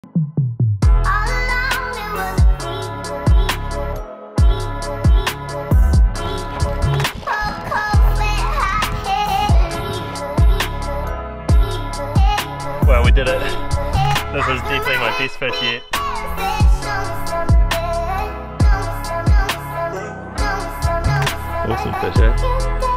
Well, we did it. This was definitely my best fish yet. Awesome fish, eh?